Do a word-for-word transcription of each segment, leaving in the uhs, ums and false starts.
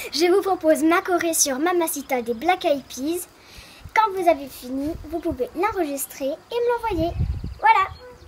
Je vous propose ma choré sur Mamacita des Black Eyed Peas. Quand vous avez fini, vous pouvez l'enregistrer et me l'envoyer. Voilà.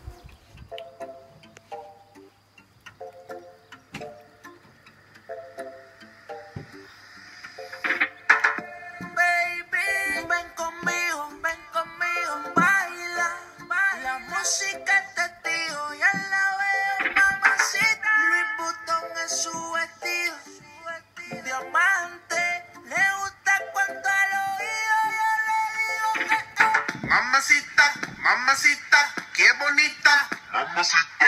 Mamacita, mamacita, qué bonita. Mamacita.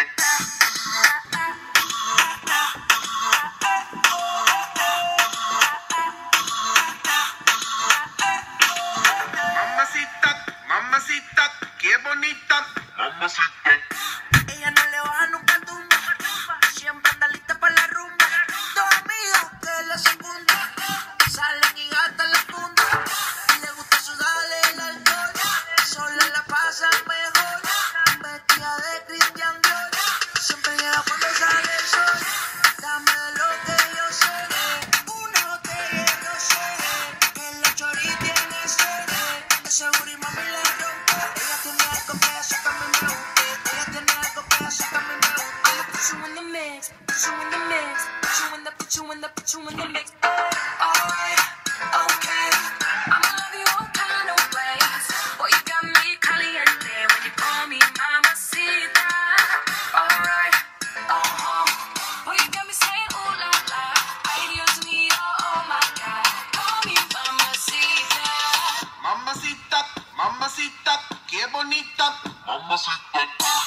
Mamacita, mamacita, qué bonita. Mamacita. Ella no le baja nunca tumba, siempre anda lista para la rumba. Dos amigos que la secundan, salen y gastan la funda. Le gusta sudarle el alcohol, sola la pasa mejor. Vestida de Christian Dior, siempre llega cuando sale el sol. Dame de lo que yo sé, una botella y no sé, que la chori tiene sed. De seguro y mami le rompe. Ella tiene algo que hace que a mí me guste. Ella tiene algo que hace que a mí me guste. I'ma put you in the mix, put you in the mix, put you in the, put you in the, put you in the mix. Alright, okay, I'ma love you all kind of ways. Boy, you got me caliente when you call me mamacita. Alright, uh-huh. Boy, you got me saying ooh la la. Ay, Dios mío, oh my God. Call me mamacita. Mamacita, mamacita, qué bonita. Mamacita.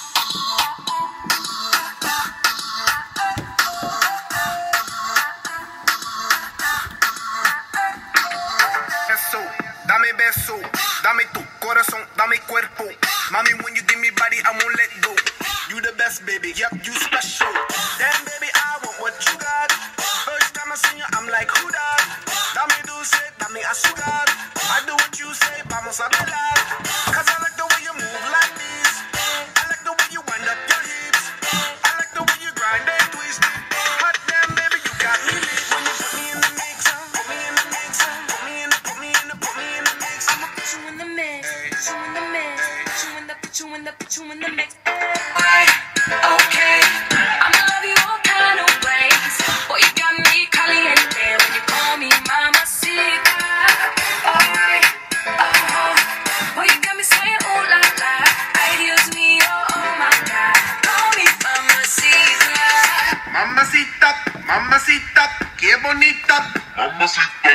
Beso, dame beso, dame tu corazón, dame cuerpo. Mami, when you give me body, I won't let go. You the best, baby, yep, you special. Damn, baby, I want what you got. First time I see you, I'm like, who that? Dame dulce, dame azúcar. I do what you say, vamos a bailar. Cause I like the way you move like this. I like the way you wind up your hips. I like the way you grind and twist it. Hot damn, baby, you got me lit. When you put me in the mix, put me in the mix, put me in the, put me in the, put me in the mix. I'ma put you in the mix, put you in the mix, put you in the, put you in the, put you in the mix. Alright, okay, I'ma love you all kind of ways. Boy, you got me caliente when you call me mamacita. Alright, uh-huh. Boy, you got me saying ooh la la. Ay, Dios mío, oh my God. Call me mamacita. Mamacita, mamacita, qué bonita. Mamacita.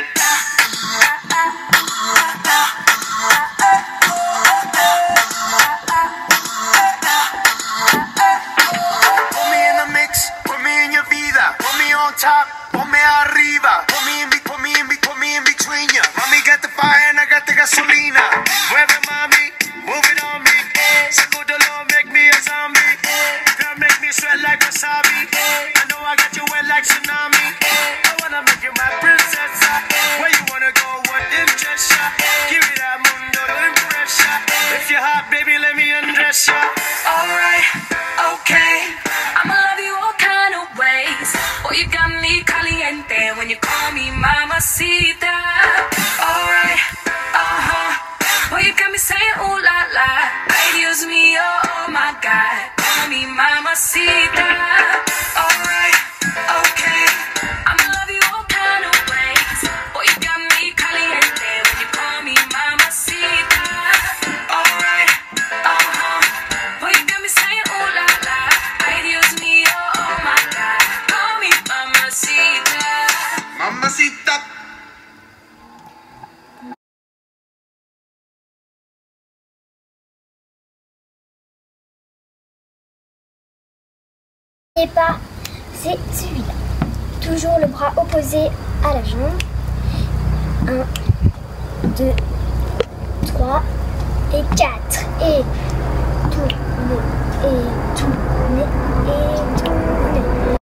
Put me in the mix, put me in your vida. Put me on top, put me arriba. Put me in, be- put me in, be- put me in between ya. Mommy got the fire and I got the gasolina. Mueve mami, move it on me. Sacudelo, make me a zombie. Girl, make me sweat like wasabi. I know I got you wet like tsunami. I wanna make you my princess. Where you wanna go, what interest ya? Give me that mundo to impress ya. If you're hot, baby, let me undress ya. Alright, okay, I'ma love you all kind of ways. Boy, you got me caliente when you call me mamacita. Alright, uh-huh. Boy, you got me saying ooh la la. Ay, Dios mío, oh my God. Call me mamacita. Alright, okay, I'ma love you all kind of ways. Boy, you got me caliente when you call me mamacita. Alright, uh-huh. Boy, you got me saying ooh la la. Ay, Dios mío, oh my God. Call me mamacita. Mamacita. Et pas, c'est celui-là. Toujours le bras opposé à la jambe. un, deux, trois et quatre. Et tourner, et tourner, et tourner.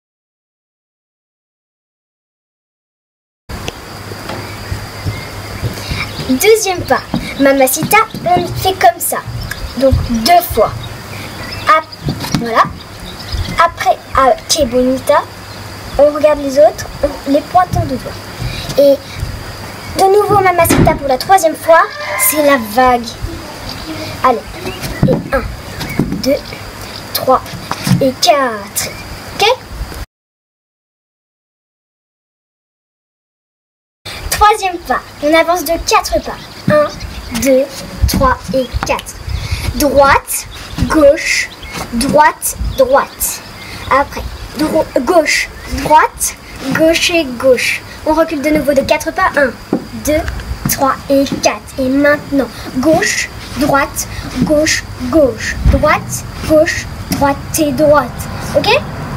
Deuxième pas, Mamacita, on le fait comme ça. Donc deux fois. Ap- voilà. Après, à Que Bonita. on regarde les autres, on les pointons de doigts. Et de nouveau Mamacita pour la troisième fois, c'est la vague. Allez, et un, deux, trois et quatre. Ok? Troisième pas, on avance de quatre pas. un, deux, trois et quatre. Droite, gauche, droite, droite. Après, dro gauche, droite, gauche et gauche. On recule de nouveau de quatre pas. un, deux, trois et quatre. Et maintenant, gauche, droite, gauche, gauche, droite, gauche, droite et droite. Ok?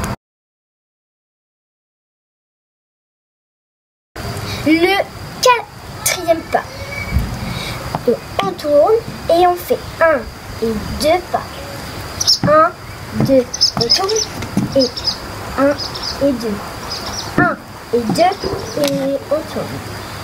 Le quatrième pas. On tourne et on fait un et deux pas. un, deux, on tourne et un et deux. un et deux et on tourne.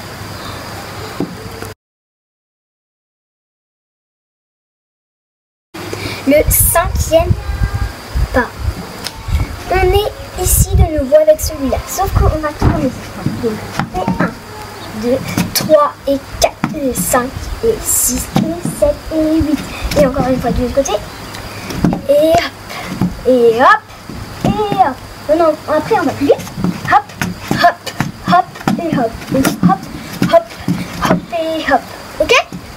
Le cinquième pas. On est ici de nouveau avec celui-là, sauf qu'on va tourner. Donc, et un, deux, trois et quatre, et cinq, et six, et sept, et huit. Et encore une fois de l'autre côté. Et hop, et hop, et hop. Non, non, après on va plus vite. Hop, hop, hop, et hop. Et hop, hop, hop, et hop. Ok?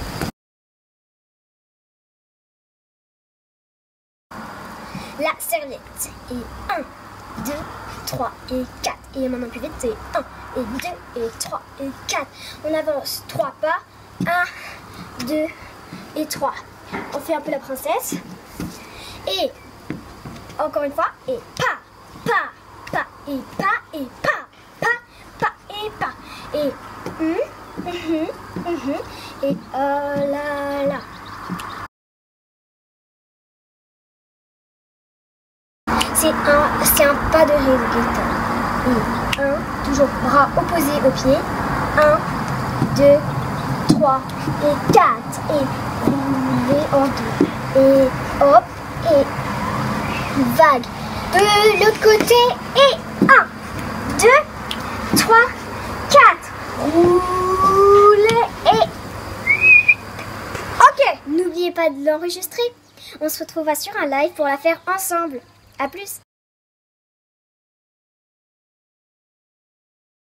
La serviette. Et un, deux, trois et quatre. Et maintenant plus vite, c'est un, et deux, et trois, et quatre. On avance trois pas. un, deux et trois. On fait un peu la princesse. Et encore une fois. Et pas, pas, pas, et pas, et pas, pas, pas, et pas. Et hum, hum, hum, hum, et oh là là. C'est un, c'est un pas de résultat. Et un, toujours bras opposés aux pieds. un, deux, trois et quatre. Et rouler en deux. Et hop, et vague. De l'autre côté. Et un, deux, trois, quatre. Rouler et... Ok, n'oubliez pas de l'enregistrer. On se retrouvera sur un live pour la faire ensemble. A plus!